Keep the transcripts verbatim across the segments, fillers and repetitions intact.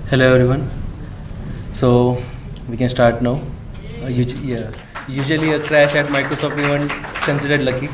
Hello everyone. So we can start now. Uh, usu- yeah. Usually a crash at Microsoft event considered lucky.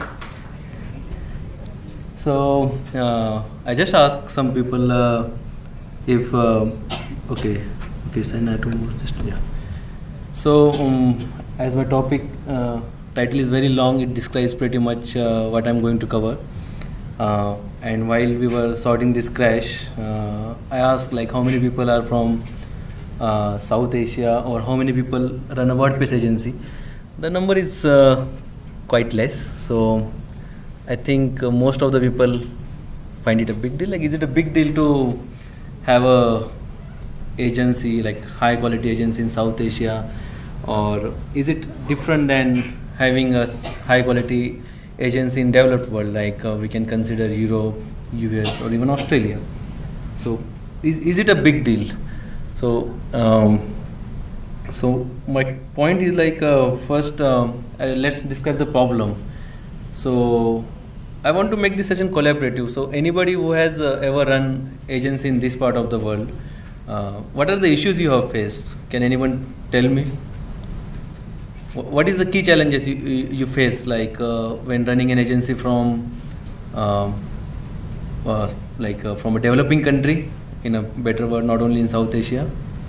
So uh, I just asked some people uh, if uh, okay, okay, so I have to move just yeah. So um, as my topic uh, title is very long, it describes pretty much uh, what I'm going to cover. Uh, and while we were sorting this crash, uh, I asked like how many people are from uh, South Asia or how many people run a WordPress agency. The number is uh, quite less. So I think uh, most of the people find it a big deal. Like, is it a big deal to have a agency like high quality agency in South Asia, or is it different than having a s- high quality agency in developed world like uh, we can consider Europe, U S, or even Australia? So is is it a big deal? So um, so my point is like uh, first um, uh, let's describe the problem. So I want to make this session collaborative. So anybody who has uh, ever run agency in this part of the world, uh, what are the issues you have faced? Can anyone tell me? Wh- What is the key challenges you, you, you face like uh, when running an agency from um, uh, like uh, from a developing country in a better word, not only in South Asia?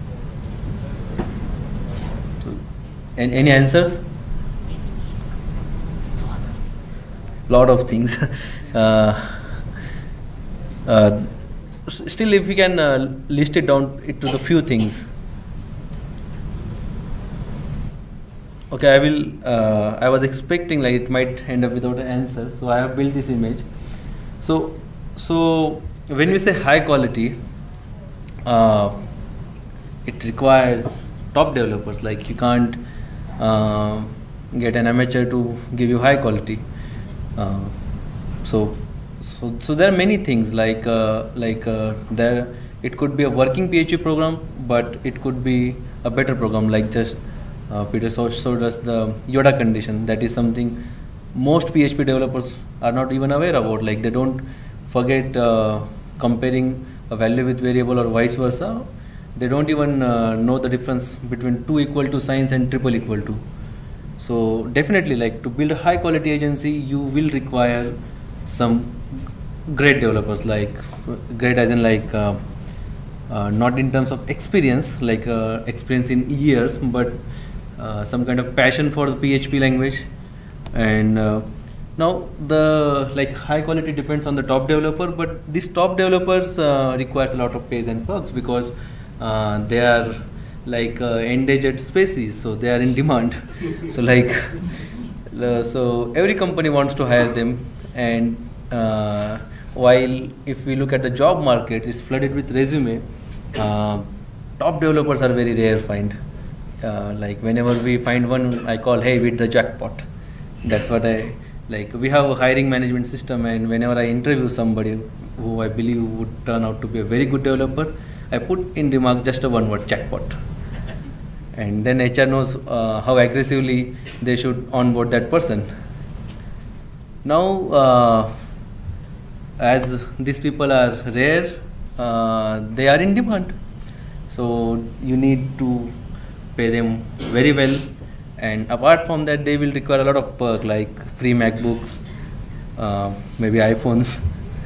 So, and any answers? Lot of things. uh, uh, s- Still, if we can uh, list it down it to the few things. Okay, I will. Uh, I was expecting like it might end up without an answer, so I have built this image. So, so when we say high quality, uh, it requires top developers. Like you can't uh, get an amateur to give you high quality. Uh, so, so, so there are many things like uh, like uh, there. It could be a working P H P program, but it could be a better program like just uh, Peter so showed us the Yoda condition. That is something most P H P developers are not even aware about. Like they don't forget uh, comparing a value with variable or vice versa. They don't even uh, know the difference between two equal to signs and triple equal to. So definitely, like to build a high quality agency, you will require some great developers. Like great as in like uh, uh, not in terms of experience, like uh, experience in years, but uh, some kind of passion for the P H P language. And uh, now the like high quality depends on the top developer, but these top developers uh, requires a lot of pays and perks because uh, they are like uh, endangered species, so they are in demand. So like uh, so every company wants to hire them, and uh, while if we look at the job market, it's flooded with resume. Uh, Top developers are very rare find. Uh, like whenever we find one, I call, hey, with the jackpot. That's what I like. We have a hiring management system, and whenever I interview somebody who I believe would turn out to be a very good developer, I put in remark just a one word jackpot, and then H R knows uh, how aggressively they should onboard that person. Now, uh, as these people are rare, uh, they are in demand. So you need to pay them very well, and apart from that, they will require a lot of perk like free MacBooks, uh, maybe iPhones,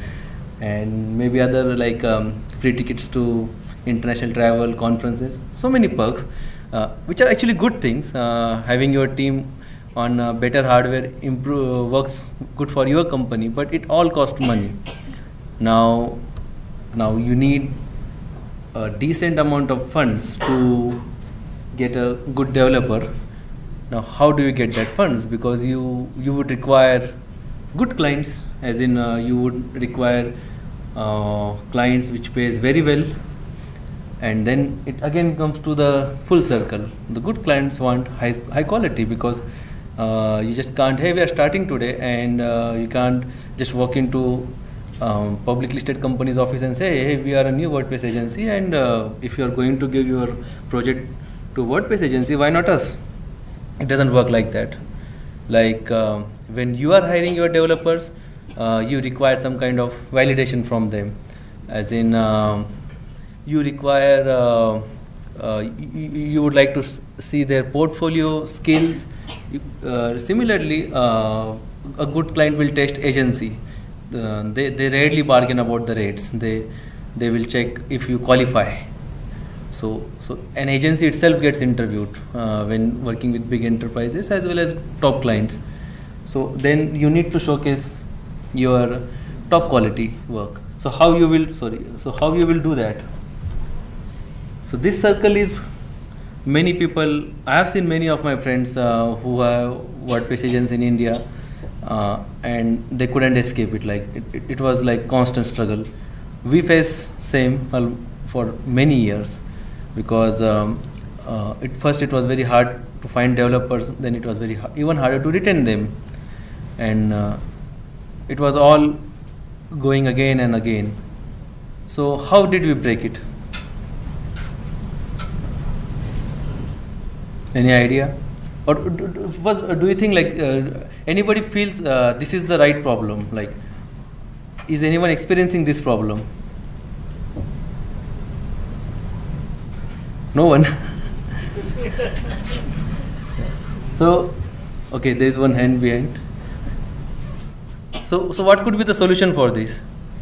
and maybe other like um, free tickets to international travel, conferences. So many perks, uh, which are actually good things. Uh, having your team on uh, better hardware improve works good for your company, but it all costs money. Now, now you need a decent amount of funds to get a good developer. Now, how do you get that funds? Because you you would require good clients, as in uh, you would require uh, clients which pays very well, and then it again comes to the full circle. The good clients want high high quality because uh, you just can't. Hey, we are starting today, and uh, you can't just walk into um, public listed company's office and say, hey, we are a new WordPress agency, and uh, if you are going to give your project to WordPress agency, why not us? It doesn't work like that. Like uh, when you are hiring your developers, uh, you require some kind of validation from them, as in um you require, uh, uh, you, you would like to see their portfolio skills. Uh, similarly, uh, a good client will test agency. Uh, they, they rarely bargain about the rates. They, they will check if you qualify. So, so an agency itself gets interviewed uh, when working with big enterprises as well as top clients. So then you need to showcase your top quality work. So how you will, sorry, so how you will do that? So this circle is many people, I have seen many of my friends uh, who have WordPress agents in India uh, and they couldn't escape it. Like it, it, it was like constant struggle. We face same uh, for many years because um, uh, at first it was very hard to find developers, then it was very hard, even harder to retain them. And uh, it was all going again and again. So how did we break it? Any idea? Or was, do you think like uh, anybody feels uh, this is the right problem? Like, is anyone experiencing this problem? No one. So, okay, there is one hand behind. So, so what could be the solution for this?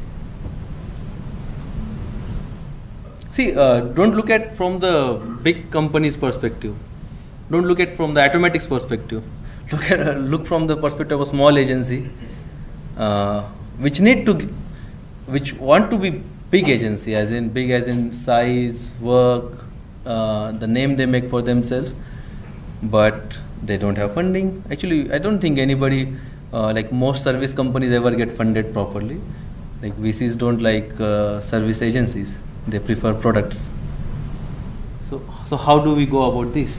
See, uh, don't look at from the big company's perspective. Don't look at from the Automatics perspective. Look at uh, look from the perspective of a small agency, uh, which need to, which want to be big agency, as in big as in size, work, uh, the name they make for themselves, but they don't have funding. Actually, I don't think anybody, uh, like most service companies, ever get funded properly. Like V Cs don't like uh, service agencies; they prefer products. So, so how do we go about this?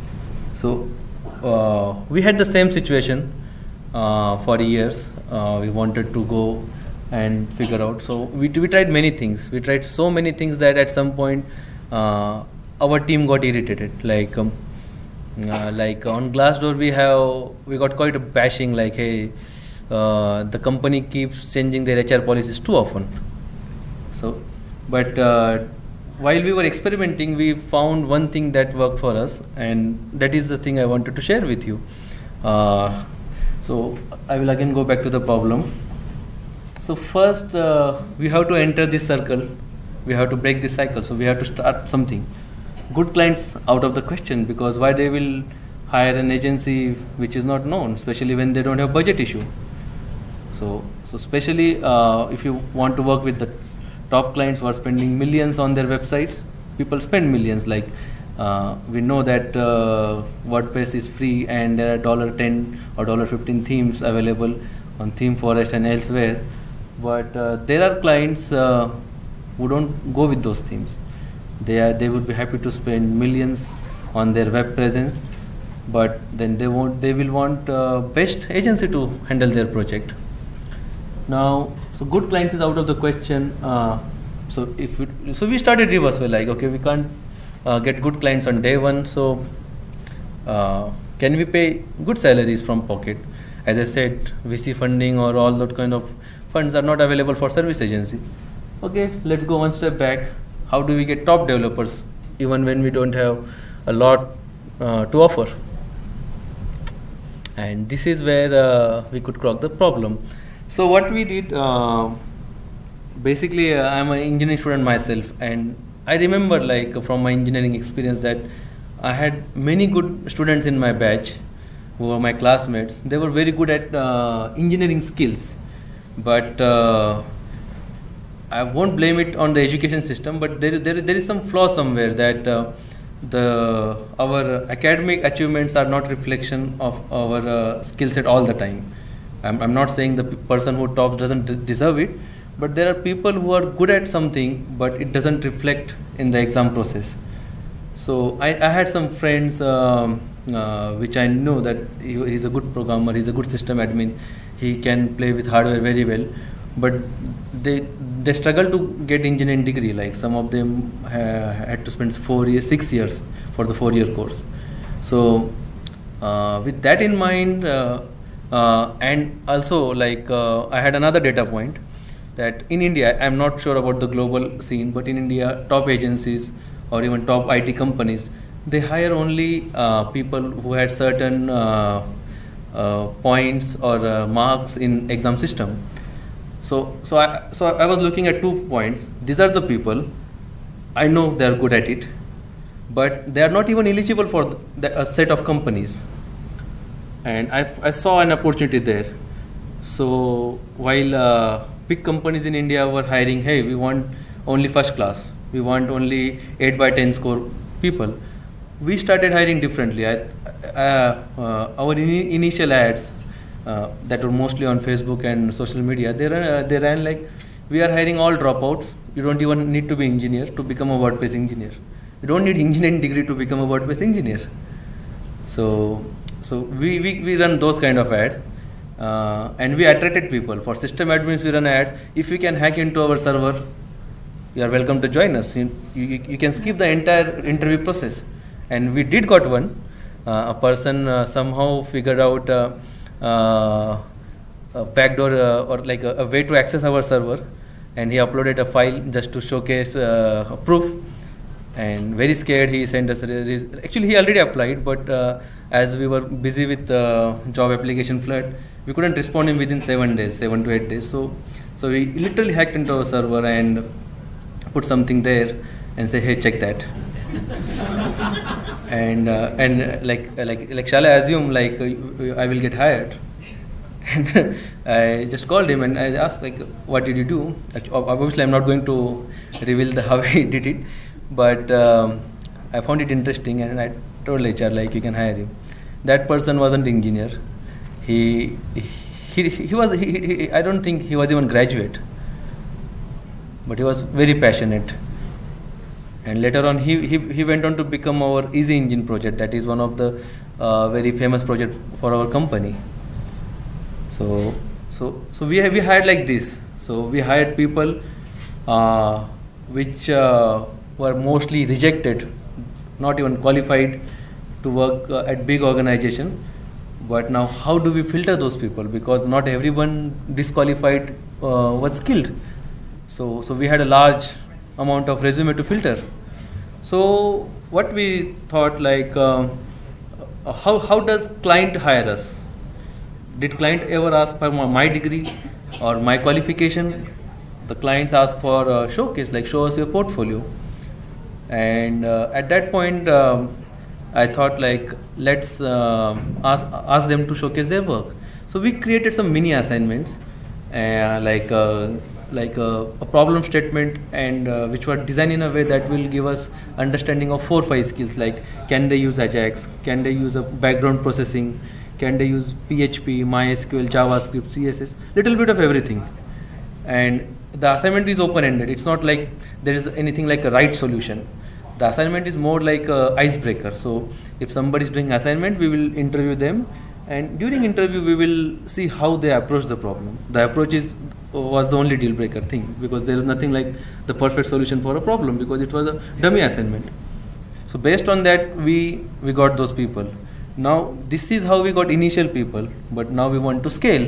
So uh, we had the same situation uh, for years. Uh, we wanted to go and figure out. So we, we tried many things. We tried so many things that at some point uh, our team got irritated. Like um, uh, like on Glassdoor we have we got quite a bashing. Like, hey, uh, the company keeps changing their H R policies too often. So, but uh, while we were experimenting, we found one thing that worked for us, and that is the thing I wanted to share with you. Uh, so I will again go back to the problem. So first, uh, we have to enter this circle. We have to break this cycle. So we have to start something. Good clients out of the question, because why they will hire an agency which is not known, especially when they don't have budget issue. So, so especially uh, if you want to work with the top clients who are spending millions on their websites. People spend millions. Like uh, we know that uh, WordPress is free and there are dollar ten or dollar fifteen themes available on ThemeForest and elsewhere. But uh, there are clients uh, who don't go with those themes. They are they would be happy to spend millions on their web presence, but then they won't. They will want uh, best agency to handle their project. Now, so good clients is out of the question. Uh, so if we, so we started reverse. We're like, okay, we can't uh, get good clients on day one. So uh, can we pay good salaries from pocket? As I said, V C funding or all that kind of funds are not available for service agencies. Okay, let's go one step back. How do we get top developers even when we don't have a lot uh, to offer? And this is where uh, we could crack the problem. So what we did, uh, basically uh, I'm an engineering student myself, and I remember like from my engineering experience that I had many good students in my batch who were my classmates. They were very good at uh, engineering skills, but uh, I won't blame it on the education system, but there, there, there is some flaw somewhere that uh, the our academic achievements are not reflection of our uh, skill set all the time. I'm, I'm not saying the person who tops doesn't d deserve it, but there are people who are good at something, but it doesn't reflect in the exam process. So I, I had some friends um, uh, which I know that he, he's a good programmer, he's a good system admin, he can play with hardware very well, but they they struggle to get engineering degree. Like some of them ha had to spend four years, six years for the four-year course. So uh, with that in mind. Uh, Uh, and also like uh, I had another data point. that in India, I'm not sure about the global scene, but in India, top agencies or even top I T companies, they hire only uh, people who had certain uh, uh, points or uh, marks in exam system. So, so I, so I was looking at two points. These are the people, I know they are good at it, but they are not even eligible for the, a set of companies. And I, I saw an opportunity there. So while uh, big companies in India were hiring, hey, we want only first class, we want only eight by ten score people, we started hiring differently. I, uh, uh, our in initial ads uh, that were mostly on Facebook and social media, they ran, uh, they ran like, we are hiring all dropouts. You don't even need to be engineer to become a WordPress engineer. You don't need engineering degree to become a WordPress engineer. So, so we, we, we run those kind of ad. Uh, and we attracted people. For system admins, we run an ad. If you can hack into our server, you are welcome to join us. You, you, you can skip the entire interview process. And we did got one. Uh, a person uh, somehow figured out uh, uh, a backdoor uh, or like a, a way to access our server. And he uploaded a file just to showcase uh, a proof. And very scared, he sent us. A Actually, he already applied, but uh, as we were busy with uh, job application flood, we couldn't respond him within seven days, seven to eight days. So, so we literally hacked into our server and put something there and say, hey, check that. and uh, and uh, like like like shall I assume like uh, I will get hired? And I just called him and I asked like, what did you do? Obviously, I'm not going to reveal the how he did it, but um, I found it interesting and I told H R like, you can hire him. That person wasn't an engineer. He he he was he, he, I don't think he was even graduate, but he was very passionate. And later on, he he he went on to become our Easy Engine project. That is one of the uh, very famous project for our company. So so so we we hired like this. So we hired people uh, which uh, were mostly rejected, not even qualified to work uh, at big organization. But now, how do we filter those people? Because not everyone disqualified uh, was skilled. So, so we had a large amount of resume to filter. So, what we thought like, uh, how how does client hire us? Did client ever ask for my degree or my qualification? The clients ask for a showcase, like show us your portfolio. And uh, at that point, um, I thought like, let's uh, ask, ask them to showcase their work. So we created some mini assignments, uh, like uh, like uh, a problem statement, and uh, which were designed in a way that will give us understanding of four five skills, like can they use Ajax, can they use a background processing, can they use P H P, MySQL, JavaScript, C S S, little bit of everything. And the assignment is open-ended. It's not like there is anything like a right solution. The assignment is more like a icebreaker. So if somebody is doing assignment, we will interview them, and during interview we will see how they approach the problem. The approach is was the only deal breaker thing, because there is nothing like the perfect solution for a problem, because it was a dummy assignment. So based on that, we we got those people. Now this is how we got initial people, but now we want to scale.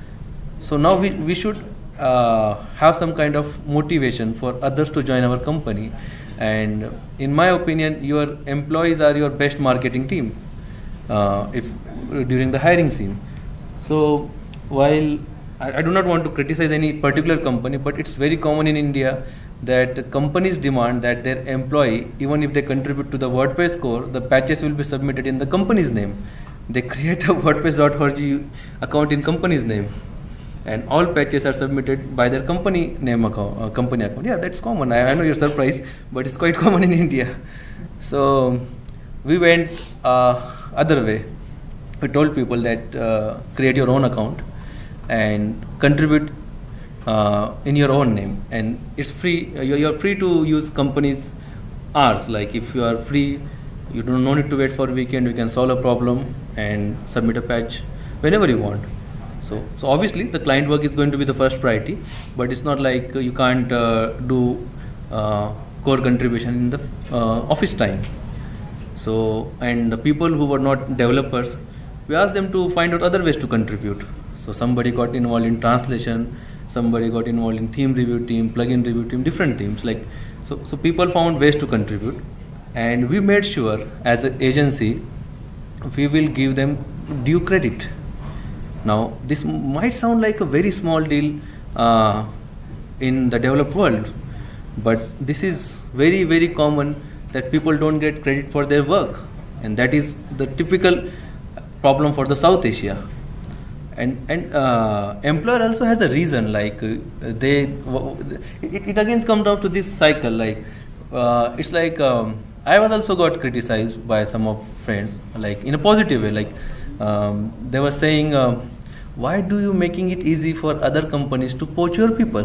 So now we we should uh, have some kind of motivation for others to join our company. And in my opinion, your employees are your best marketing team uh, if during the hiring scene. So while I, I do not want to criticize any particular company, but it's very common in India that companies demand that their employee, even if they contribute to the WordPress core, the patches will be submitted in the company's name. They create a WordPress dot org account in company's name, and all patches are submitted by their company name account, uh, company account. Yeah, that's common. I, I know you're surprised, but it's quite common in India. So we went uh, other way. We told people that uh, create your own account and contribute uh, in your own name, and it's free. You're, you're free to use company's hours. Like if you are free, you don't no need to wait for a weekend. You can solve a problem and submit a patch whenever you want. So, so obviously the client work is going to be the first priority, but it's not like you can't uh, do uh, core contribution in the uh, office time. So, and the people who were not developers, we asked them to find out other ways to contribute. So somebody got involved in translation, somebody got involved in theme review team, plugin review team, different teams. Like so, so people found ways to contribute, and we made sure as an agency we will give them due credit. Now this might sound like a very small deal uh, in the developed world, but this is very very common that people don't get credit for their work, and that is the typical problem for the South Asia. And and uh, employer also has a reason, like uh, they it, it again comes down to this cycle, like uh, it's like um, I was also got criticized by some of friends, like in a positive way, like um, they were saying uh, why do you making it easy for other companies to poach your people?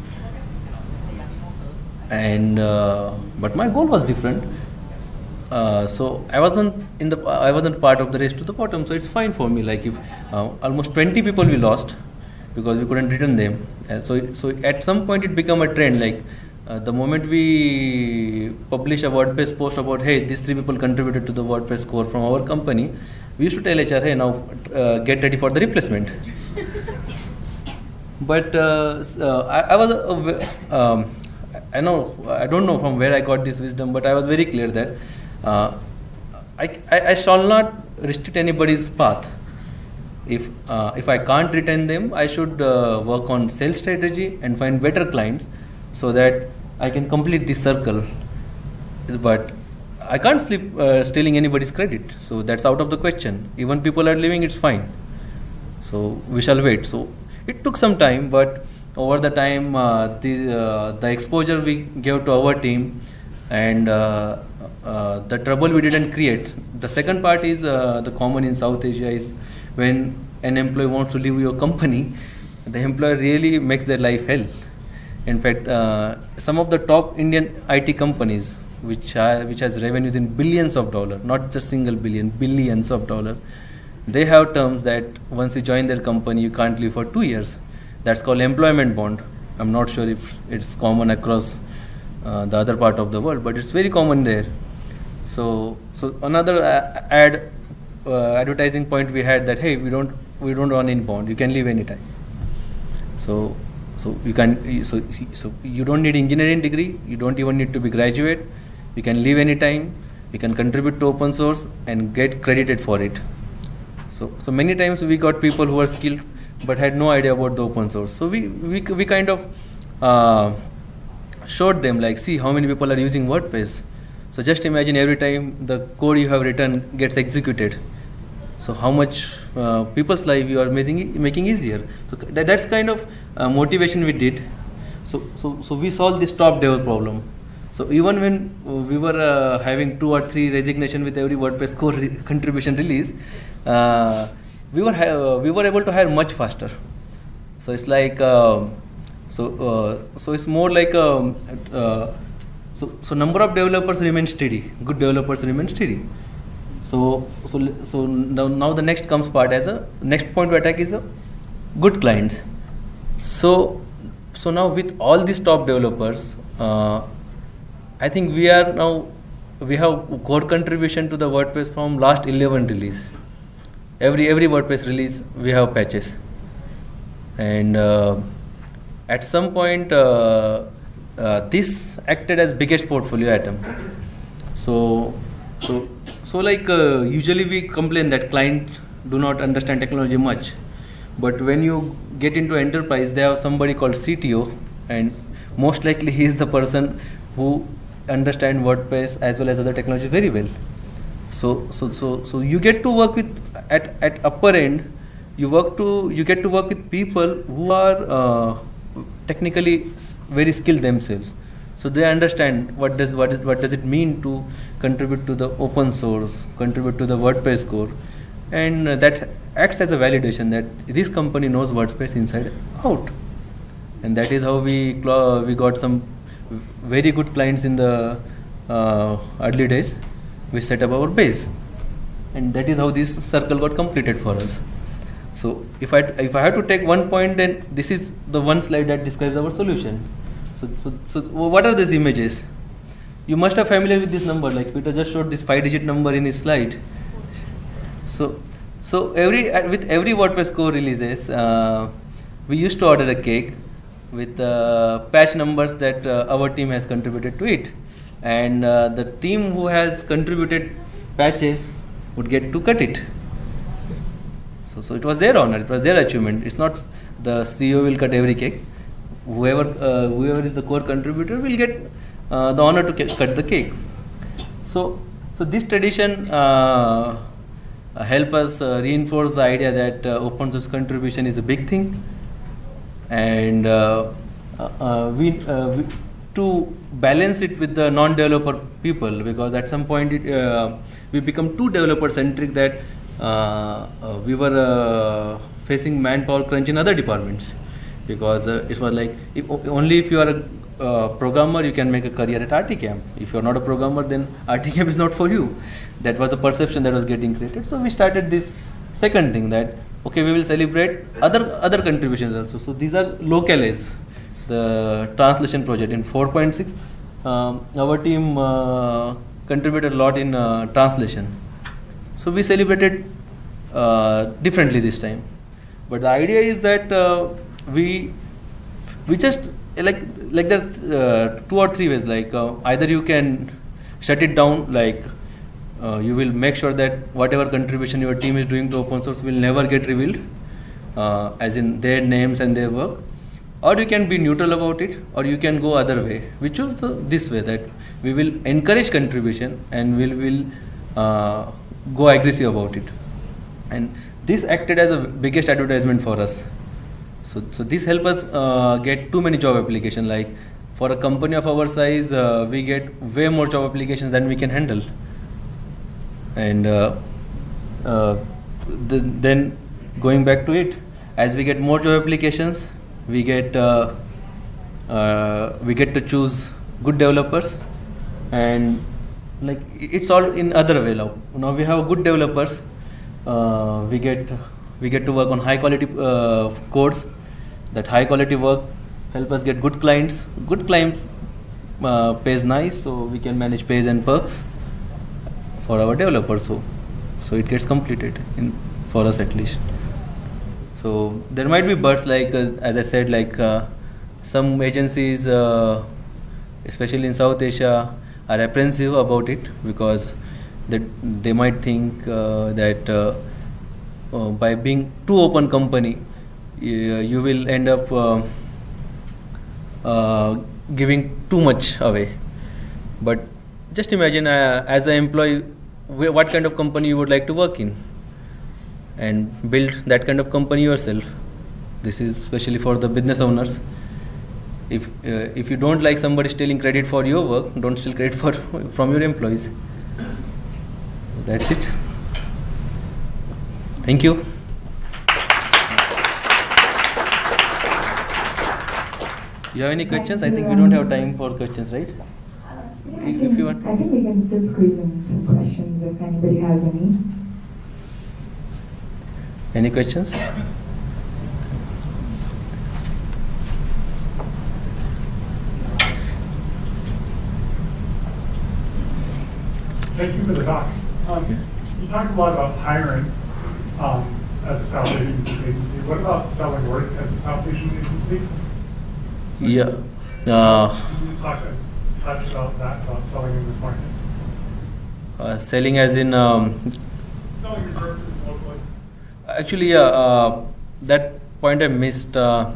And uh, but my goal was different. Uh, so I wasn't in the I wasn't part of the race to the bottom, so it's fine for me. Like if uh, almost twenty people we lost because we couldn't return them, and so it, so at some point it became a trend. Like uh, the moment we publish a WordPress post about, hey, these three people contributed to the WordPress core from our company, we used to tell H R, hey, now uh, get ready for the replacement. But uh, uh, I, I was uh, um, I know I don't know from where I got this wisdom, but I was very clear that uh, I, I, I shall not restrict anybody's path. If uh, if I can't retain them, I should uh, work on sales strategy and find better clients so that I can complete this circle. But I can't sleep uh, stealing anybody's credit, so that's out of the question. Even people are leaving, it's fine. So we shall wait. So it took some time, but over the time, uh, the uh, the exposure we gave to our team, and uh, uh, the trouble we didn't create. The second part is uh, the common in South Asia is when an employee wants to leave your company, the employer really makes their life hell. In fact, uh, some of the top Indian I T companies, which are, which has revenues in billions of dollars, not just single billion, billions of dollars, they have terms that once you join their company, you can't leave for two years. That's called employment bond. I'm not sure if it's common across uh, the other part of the world, but it's very common there. So, so another uh, ad uh, advertising point we had that, hey, we don't we don't run in bond. You can leave anytime. So, so you can so so you don't need engineering degree. You don't even need to be graduate. You can leave anytime. You can contribute to open source and get credited for it. So, so many times we got people who are skilled but had no idea about the open source. So we we, we kind of uh, showed them, like, see how many people are using WordPress. So just imagine every time the code you have written gets executed. So how much uh, people's life you are making making easier. So that, that's kind of uh, motivation we did. So so so we solved this top level problem. So even when we were uh, having two or three resignation with every WordPress core re contribution release, uh, we were uh, we were able to hire much faster. So it's like uh, so uh, so it's more like um, uh, so so number of developers remain steady. Good developers remain steady. So so so now, now the next comes part as a next point to attack is a good clients. So so now with all these top developers, uh, I think we are now we have core contribution to the WordPress from last eleven release. Every every WordPress release we have patches, and uh, at some point uh, uh, this acted as biggest portfolio item. So so so like uh, usually we complain that clients do not understand technology much, but when you get into enterprise, they have somebody called C T O, and most likely he is the person who understand WordPress as well as other technologies very well. So so so so you get to work with at at upper end. You work to you get to work with people who are uh, technically very skilled themselves. So they understand what does what is, what does it mean to contribute to the open source, contribute to the WordPress core, and uh, that acts as a validation that this company knows WordPress inside out. And that is how we we got some very good clients in the uh, early days. We set up our base, and that is how this circle got completed for us. So if I if I have to take one point, then this is the one slide that describes our solution. So so so what are these images? You must have familiar with this number. Like Peter just showed this five-digit number in his slide. So so every with every WordPress core releases, uh, we used to order a cake. with uh, patch numbers that uh, our team has contributed to it, and uh, the team who has contributed patches would get to cut it. So, so it was their honor, it was their achievement. It's not the C E O will cut every cake. Whoever uh, whoever is the core contributor will get uh, the honor to cut the cake. So, so this tradition uh, help us uh, reinforce the idea that uh, open source contribution is a big thing, and uh, uh, we, uh, we to balance it with the non-developer people, because at some point it, uh, we become too developer centric that uh, uh, we were uh, facing manpower crunch in other departments, because uh, it was like if, only if you are a uh, programmer you can make a career at R T Camp. If you are not a programmer, then R T Camp is not for you. That was the perception that was getting created. So we started this second thing, that okay, we will celebrate other other contributions also. So these are locales, the translation project in four point six. Um, our team uh, contributed a lot in uh, translation. So we celebrated uh, differently this time. But the idea is that uh, we we just like like there uh, two or three ways. Like uh, either you can shut it down, like uh, you will make sure that whatever contribution your team is doing to open source will never get revealed, uh, as in their names and their work. Or you can be neutral about it, or you can go other way, which is uh, this way, that we will encourage contribution and we will uh, go aggressive about it. And this acted as a biggest advertisement for us. So, so this help us uh, get too many job applications. Like for a company of our size, uh, we get way more job applications than we can handle. And uh, uh, the, then going back to it, as we get more job applications, we get uh, uh, we get to choose good developers, and like it's all in other way now. Now we have good developers. Uh, we get we get to work on high quality uh, codes. That high quality work help us get good clients. Good client uh, pays nice, so we can manage pays and perks for our developers. So so it gets completed in for us at least. So there might be bursts, like uh, as I said, like uh, some agencies, uh, especially in South Asia, are apprehensive about it, because that they might think uh, that uh, uh, by being too open company, you, you will end up uh, uh, giving too much away. But just imagine, uh, as an employee, what kind of company you would like to work in, and build that kind of company yourself. This is especially for the business owners. If uh, if you don't like somebody stealing credit for your work, don't steal credit for from your employees. That's it. Thank you. You have any questions? I think we don't have time for questions, right? Yeah, if think, you want. I think we can still squeeze in some questions if anybody has any. Any questions? Thank you for the talk. Um, you talked a lot about hiring um, as a South Asian agency. What about selling work as a South Asian agency? Yeah. Uh, Can you talk touch about that, about selling in this market? Uh, selling as in? Um, selling your services locally. Actually, yeah, uh, that point I missed. Uh,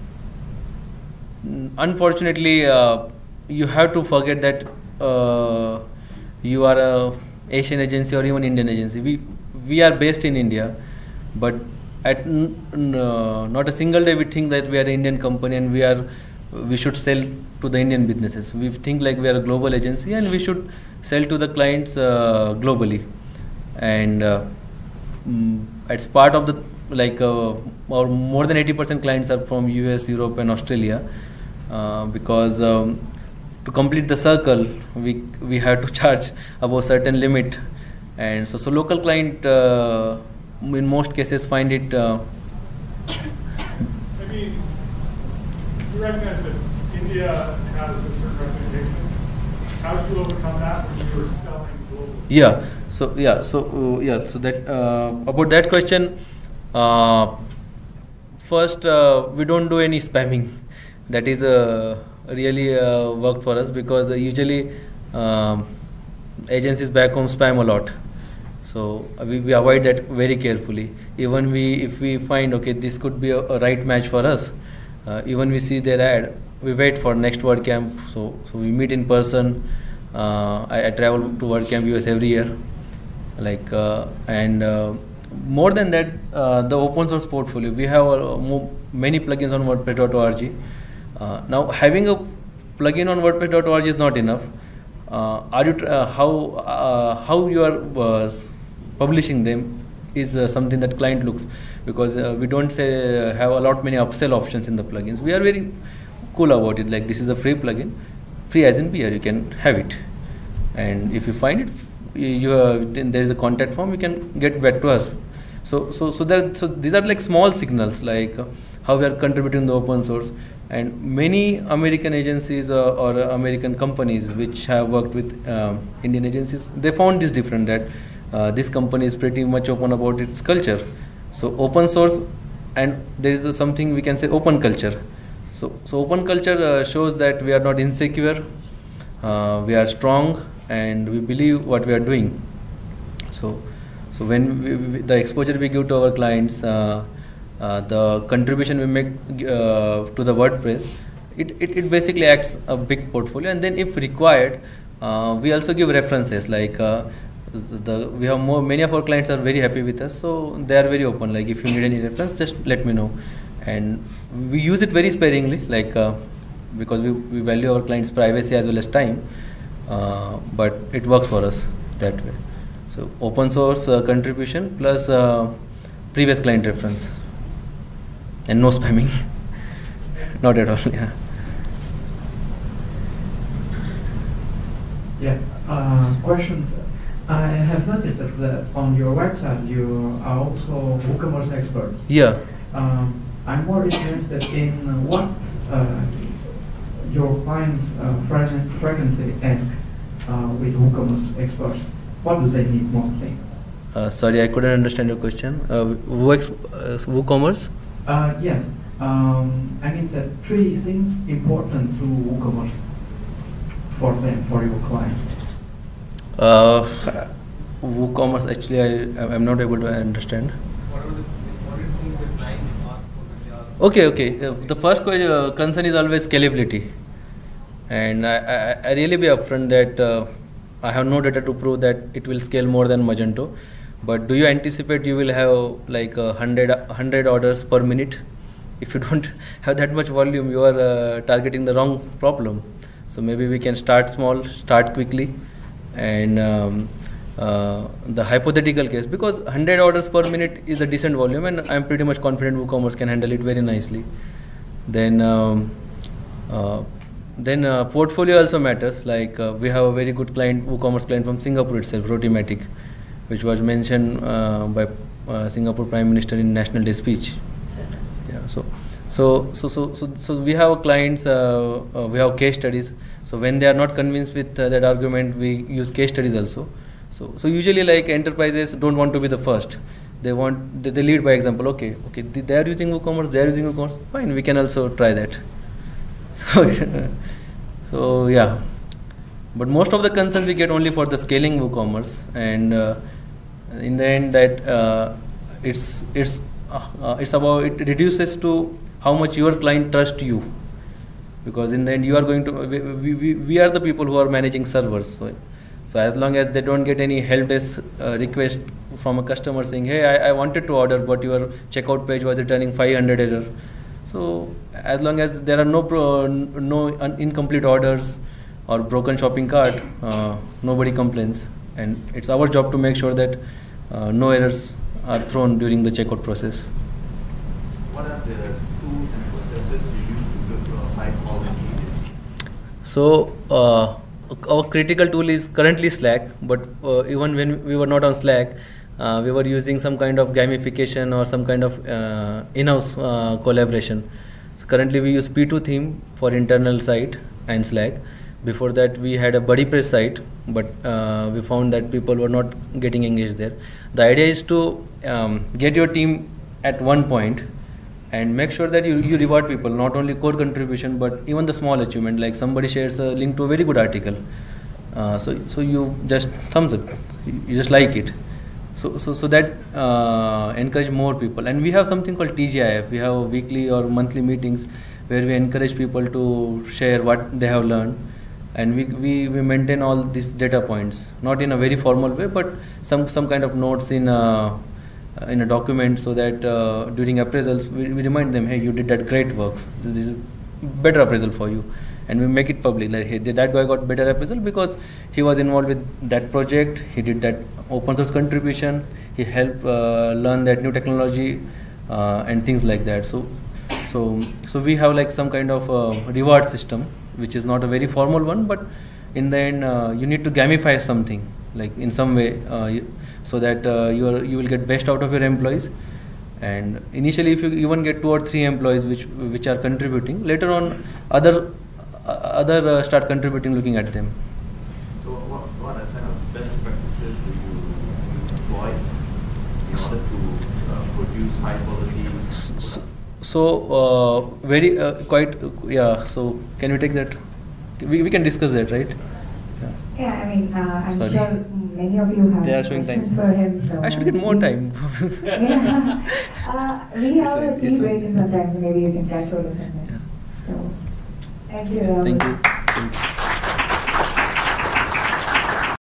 unfortunately, uh, you have to forget that uh, you are a Asian agency or even Indian agency. We we are based in India, but at n- n- uh, not a single day we think that we are an Indian company and we are we should sell to the Indian businesses. We think like we are a global agency and we should sell to the clients uh, globally. And uh, mm, it's part of the like uh, or more than eighty percent clients are from U S, Europe, and Australia, uh, because um, to complete the circle we we have to charge above certain limit, and so so local client uh, in most cases find it. Uh, I mean, you recognize that India has a certain reputation. How did you overcome that when you were selling globally? Yeah. So yeah. So uh, yeah. So that uh, about that question. Uh, first, uh, we don't do any spamming. that is uh, really uh, worked for us, because uh, usually uh, agencies back home spam a lot. So uh, we, we avoid that very carefully. Even we, if we find, okay, this could be a, a right match for us, uh, even we see their ad, we wait for next WordCamp. So, so we meet in person. Uh, I, I travel to WordCamp U S every year. Like uh, and uh, more than that, uh, the open source portfolio, we have uh, more, many plugins on WordPress dot org. Uh, now, having a plugin on WordPress dot org is not enough. Uh, are you tr- uh, how uh, how you are uh, publishing them is uh, something that client looks, because uh, we don't say uh, have a lot many upsell options in the plugins. We are very cool about it. Like, this is a free plugin, free as in beer. You can have it, and if you find it, you uh, then there is a contact form. You can get back to us. So so so that so these are like small signals, like uh, how we are contributing the open source. And many American agencies uh, or American companies which have worked with um, Indian agencies, they found this different, that uh, this company is pretty much open about its culture. So open source, and there is a something we can say open culture. So so open culture uh, shows that we are not insecure, uh, we are strong, and we believe what we are doing. So so when we, we, the exposure we give to our clients, uh, Uh, the contribution we make uh, to the WordPress, it, it, it basically acts a big portfolio. And then if required, uh, we also give references. Like uh, the we have more many of our clients are very happy with us, so they are very open. Like, if you need any reference, just let me know. And we use it very sparingly, like uh, because we, we value our clients' privacy as well as time. Uh, but it works for us that way. So open source uh, contribution plus uh, previous client reference. And no spamming. Not at all, yeah. Yeah, uh, questions. I have noticed that on your website you are also WooCommerce experts. Yeah. Um, I'm more interested in what uh, your clients uh, frequently ask uh, with WooCommerce experts. What do they need mostly? Uh, sorry, I couldn't understand your question. Uh, Woo- uh, WooCommerce? Uh, yes, um, I mean that three things important to WooCommerce for them, for your clients. Uh, WooCommerce, actually, I I'm not able to understand. What are the what do you think the clients ask for the class? Okay, okay. Uh, the first que- uh, concern is always scalability, and I, I, I really be upfront that uh, I have no data to prove that it will scale more than Magento. But do you anticipate you will have like a hundred hundred orders per minute? If you don't have that much volume, you are uh, targeting the wrong problem. So maybe we can start small, start quickly, and um, uh, the hypothetical case, because one hundred orders per minute is a decent volume, and I'm pretty much confident WooCommerce can handle it very nicely. Then um, uh, then uh, portfolio also matters. Like uh, we have a very good client, WooCommerce client from Singapore itself, Rotimatic, which was mentioned uh, by uh, Singapore Prime Minister in National Day speech. Yeah, so, so, so, so, so, so we have clients, uh, uh, we have case studies. So when they are not convinced with uh, that argument, we use case studies also. So, so usually, like, enterprises don't want to be the first. They want they, they lead by example. Okay, okay, they are using WooCommerce, they are using WooCommerce. Fine, we can also try that. So, so yeah. But most of the concerns we get only for the scaling WooCommerce, and uh, in the end, that uh, it's it's uh, uh, it's about it reduces to how much your client trusts you, because in the end you are going to we, we, we are the people who are managing servers. So, so as long as they don't get any help desk uh, request from a customer saying, hey, I, I wanted to order, but your checkout page was returning five hundred error. So as long as there are no pro, no un- incomplete orders or broken shopping cart, uh, nobody complains, and it's our job to make sure that uh, no errors are thrown during the checkout process. What are the tools and processes you use to build a high quality agency? So uh, our critical tool is currently Slack, but uh, even when we were not on Slack, uh, we were using some kind of gamification or some kind of uh, in-house uh, collaboration. So currently we use P two theme for internal site and Slack. Before that, we had a BuddyPress site, but uh, we found that people were not getting engaged there. The idea is to um, get your team at one point, and make sure that you, you reward people, not only core contribution but even the small achievement, like somebody shares a link to a very good article, uh, so so you just thumbs up, you, you just like it, so so so that uh, encourage more people. And we have something called T G I F. We have weekly or monthly meetings where we encourage people to share what they have learned, and we, we, we maintain all these data points, not in a very formal way, but some some kind of notes in a, in a document, so that uh, during appraisals we, we remind them, hey, you did that great work, this is better appraisal for you, and we make it public, like, hey, that guy got better appraisal because he was involved with that project, he did that open source contribution, he helped uh, learn that new technology, uh, and things like that. So so so we have like some kind of uh, reward system, which is not a very formal one, but in the end uh, you need to gamify something, like in some way, uh, you, so that uh, you are you will get best out of your employees. And initially, if you even get two or three employees which which are contributing, later on other uh, other uh, start contributing, looking at them. So what what are kind of best practices do you employ in order to uh, produce high quality? So, so uh, very uh, quite uh, yeah. So can we take that? We we can discuss that, right? Yeah. Yeah, I mean, uh, I'm Sorry. sure many of you have They are showing questions time. for him. So I should get more time. yeah. Uh, we have a Yes, tea sir. break sometimes, maybe you can catch hold of him. Yeah. So, thank you, Rahul. Thank you. Thank you.